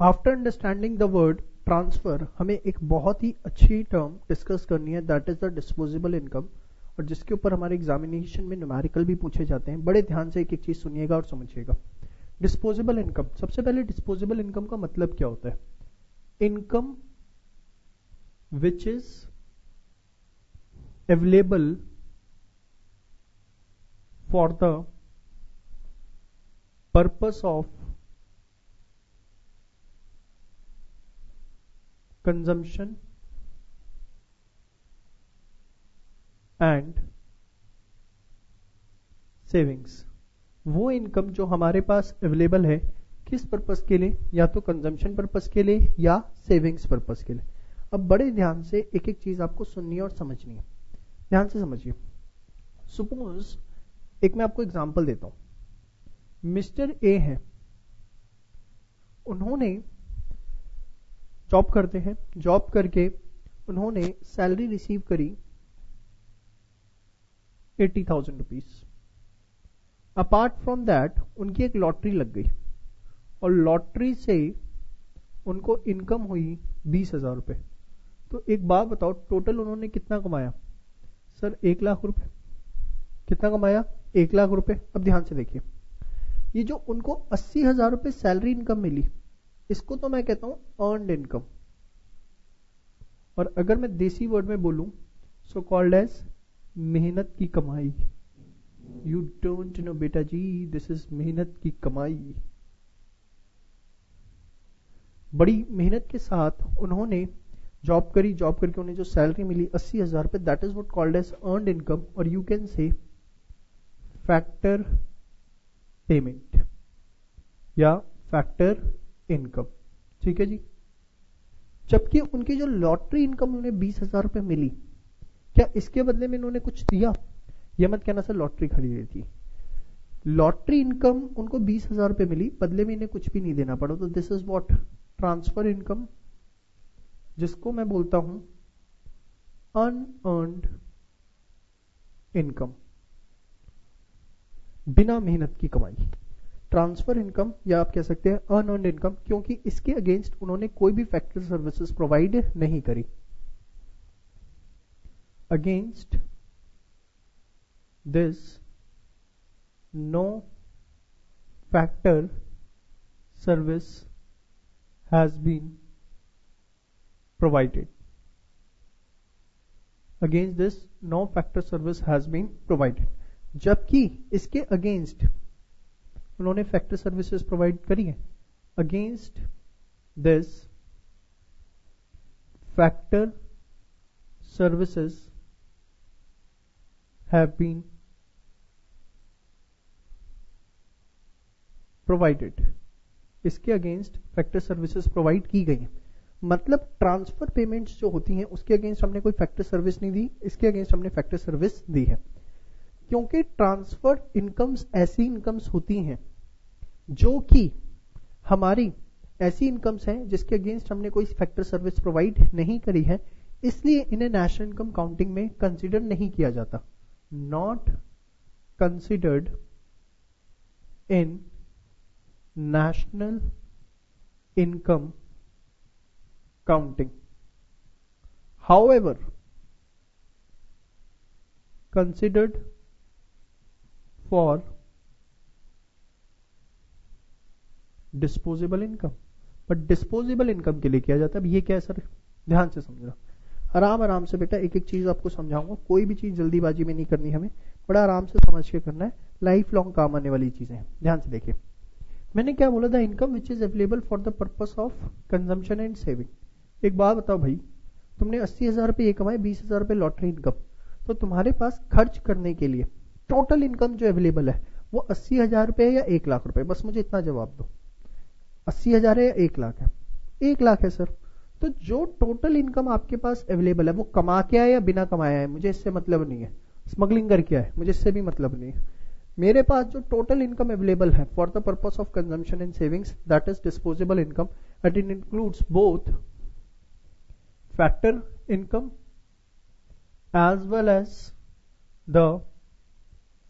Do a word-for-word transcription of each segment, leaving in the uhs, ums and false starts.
After understanding the word transfer हमें एक बहुत ही अच्छी टर्म डिस्कस करनी है, that is the disposable income, और जिसके ऊपर हमारे एग्जामिनेशन में न्यूमेरिकल भी पूछे जाते हैं। बड़े ध्यान से एक एक चीज सुनिएगा और समझिएगा। डिस्पोजेबल इनकम, सबसे पहले डिस्पोजेबल इनकम का मतलब क्या होता है? Income which is available for the purpose of consumption and savings. वो इनकम जो हमारे पास अवेलेबल है किस पर्पस के लिए? या तो कंजम्पशन पर्पस के लिए या सेविंग्स पर्पस के लिए। अब बड़े ध्यान से एक एक चीज आपको सुननी है और समझनी है, ध्यान से समझिए। सपोज एक मैं आपको एग्जांपल देता हूं। मिस्टर ए है, उन्होंने जॉब करते हैं, जॉब करके उन्होंने सैलरी रिसीव करी eighty thousand rupees. Apart from that उनकी एक लॉटरी लग गई और लॉटरी से उनको इनकम हुई बीस हजार रुपए। तो एक बात बताओ, टोटल उन्होंने कितना कमाया? सर एक लाख रुपए। कितना कमाया? एक लाख रुपए। अब ध्यान से देखिए, ये जो उनको अस्सी हजार रुपए सैलरी इनकम मिली, इसको तो मैं कहता हूं अर्नड इनकम, और अगर मैं देसी वर्ड में बोलूं सो कॉल्ड एज मेहनत की कमाई। यू डोंट नो बेटा जी, दिस इज मेहनत की कमाई। बड़ी मेहनत के साथ उन्होंने जॉब करी, जॉब करके उन्हें जो सैलरी मिली अस्सी हजार रुपए, that is what called as earned income, और you can say factor payment या फैक्टर इनकम। ठीक है जी। जबकि उनकी जो लॉटरी इनकम उन्हें बीस हजार रुपए मिली, क्या इसके बदले में इन्होंने कुछ दिया? यह मत कहना सर लॉटरी खरीदी थी। लॉटरी इनकम उनको बीस हजार रुपए मिली, बदले में इन्हें कुछ भी नहीं देना पड़ा। तो this is what transfer income, जिसको मैं बोलता हूं अनअर्न्ड इनकम, बिना मेहनत की कमाई। ट्रांसफर इनकम या आप कह सकते हैं अनअर्न्ड इनकम, क्योंकि इसके अगेंस्ट उन्होंने कोई भी फैक्टर सर्विसेज प्रोवाइड नहीं करी। Against this no factor service has been provided. Against this no factor service has been provided, जबकि इसके अगेंस्ट उन्होंने फैक्टर सर्विसेज प्रोवाइड करी है। Against this factor services have been provided, इसके अगेंस्ट फैक्टर सर्विसेज प्रोवाइड की गई है। मतलब ट्रांसफर पेमेंट्स जो होती हैं उसके अगेंस्ट हमने कोई फैक्टर सर्विस नहीं दी, इसके अगेंस्ट हमने फैक्टर सर्विस दी है। क्योंकि ट्रांसफर इनकम्स ऐसी इनकम्स होती हैं जो कि हमारी ऐसी इनकम्स हैं जिसके अगेंस्ट हमने कोई फैक्टर सर्विस प्रोवाइड नहीं करी है, इसलिए इन्हें नेशनल इनकम काउंटिंग में कंसीडर नहीं किया जाता। Not considered in national income counting, however considered for disposable income. But disposable income के लिए किया जाता है। अब ये क्या है सर? ध्यान से समझना, आराम आराम से बेटा, एक एक चीज आपको समझाऊंगा। कोई भी चीज जल्दीबाजी में नहीं करनी, हमें बड़ा आराम से समझ के करना है। लाइफ लॉन्ग काम आने वाली चीजें हैं। ध्यान से देखिए, मैंने क्या बोला था? Income which is available for the purpose of consumption and saving. एक बात बताओ भाई, तुमने अस्सी हजार रुपये ये कमाए, बीस हजार रुपये लॉटरी इनकम, तो तुम्हारे पास खर्च करने के लिए टोटल इनकम जो अवेलेबल है वो अस्सी हजार रुपये या एक लाख रुपए? बस मुझे इतना जवाब दो, अस्सी हजार है या एक लाख है? एक लाख है सर। तो जो टोटल इनकम आपके पास अवेलेबल है वो कमा के आया या बिना कमाया है, मुझे इससे मतलब नहीं है। स्मगलिंग करके आए, मुझे इससे भी मतलब नहीं है। मेरे पास जो टोटल इनकम अवेलेबल है for the purpose of consumption and savings, that is disposable income, and it includes both factor income as well as the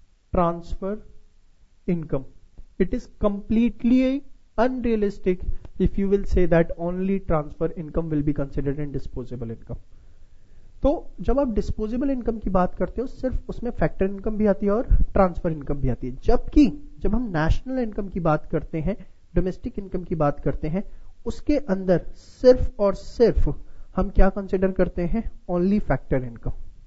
transfer income. It is completely unrealistic if you will say that only transfer income will be considered in disposable income. तो जब आप disposable income की बात करते हो सिर्फ उसमें factor income भी आती है और ट्रांसफर इनकम भी आती है, जबकि जब हम नेशनल इनकम की बात करते हैं, डोमेस्टिक इनकम की बात करते हैं, उसके अंदर सिर्फ और सिर्फ हम क्या कंसिडर करते हैं, only factor income.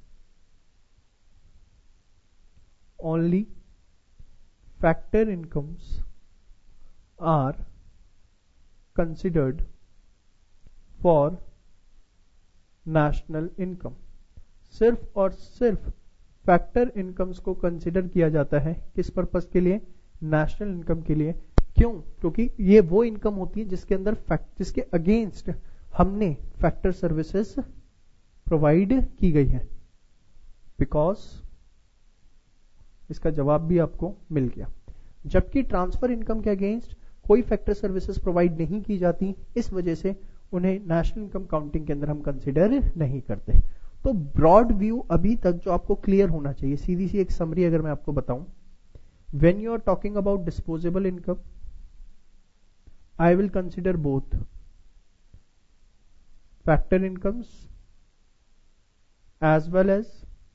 Only factor incomes are considered for national income. सिर्फ और सिर्फ फैक्टर इनकम्स को कंसिडर किया जाता है किस पर्पस के लिए, नेशनल इनकम के लिए. क्यों? क्योंकि ये वो इनकम होती है जिसके अंदर फैक्ट जिसके अगेंस्ट हमने फैक्टर सर्विसेज प्रोवाइड की गई है. बिकॉज इसका जवाब भी आपको मिल गया. जबकि ट्रांसफर इनकम के अगेंस्ट कोई फैक्टर सर्विसेज प्रोवाइड नहीं की जाती, इस वजह से उन्हें नेशनल इनकम काउंटिंग के अंदर हम कंसिडर नहीं करते. तो ब्रॉड व्यू अभी तक जो आपको क्लियर होना चाहिए, सीधी सी एक समरी अगर मैं आपको बताऊं, when you are talking about disposable income, I will consider both factor incomes as well as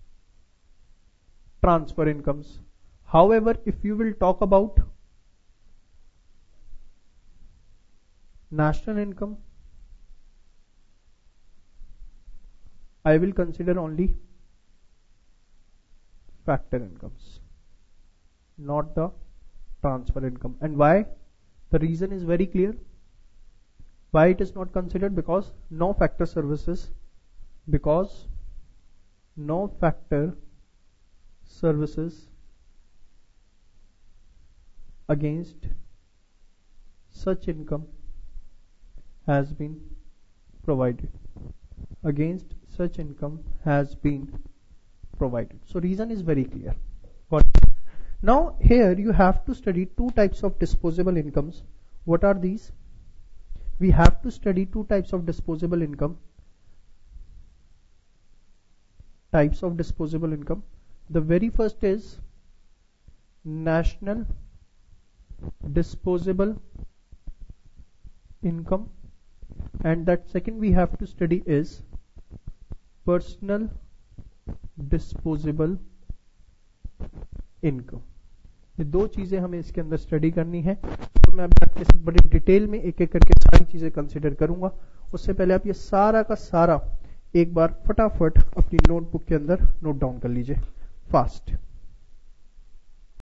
transfer incomes. However, if you will talk about national income, I will consider only factor incomes, not the transfer income. And why? The reason is very clear. Why it is not considered? Because no factor services, because no factor services against such income has been provided. Against such income has been provided. So reason is very clear. Got it? Now here you have to study two types of disposable incomes. What are these? We have to study two types of disposable income. Types of disposable income. The very first is national disposable income, and that second we have to study is personal disposable income. ये दो चीजें हमें इसके अंदर study करनी है. तो मैं अभी आपके साथ बड़े डिटेल में एक एक करके सारी चीजें कंसिडर करूंगा. उससे पहले आप ये सारा का सारा एक बार फटाफट अपनी नोटबुक के अंदर नोट डाउन कर लीजिए फास्ट.